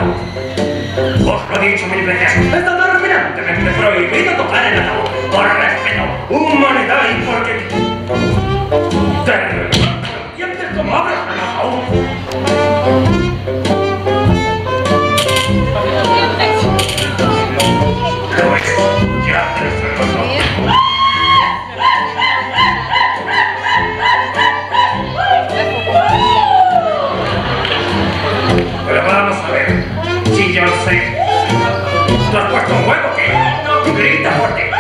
ataúd. Os lo he dicho mil veces, está terminantemente prohibido tocar el ataúd. Por respeto, humanidad y porque... ¿Sientes cómo abres el ataúd? Lo es, ya te lo sé. Pero vamos a ver, si yo sé, ¿tú has puesto un huevo qué? Grita fuerte.